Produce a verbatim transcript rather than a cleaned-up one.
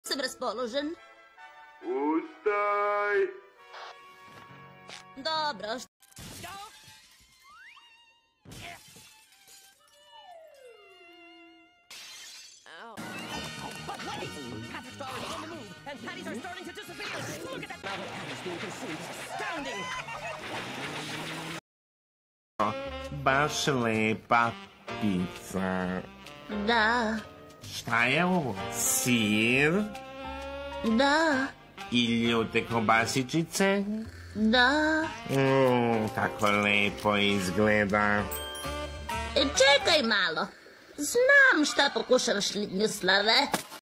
Sam raspoložen. Ustaj! Dobro. Patrick's already on the move, and patties are starting to disappear. Look at that! Now the patties being consumed. Astounding! Baš lepa pizza. Da. Šta je ovo? Sir? Da. I ljute kobasičice? Da. Mm, kako lepo izgleda. E, čekaj malo. Znam šta pokušavaš, Ljuslave.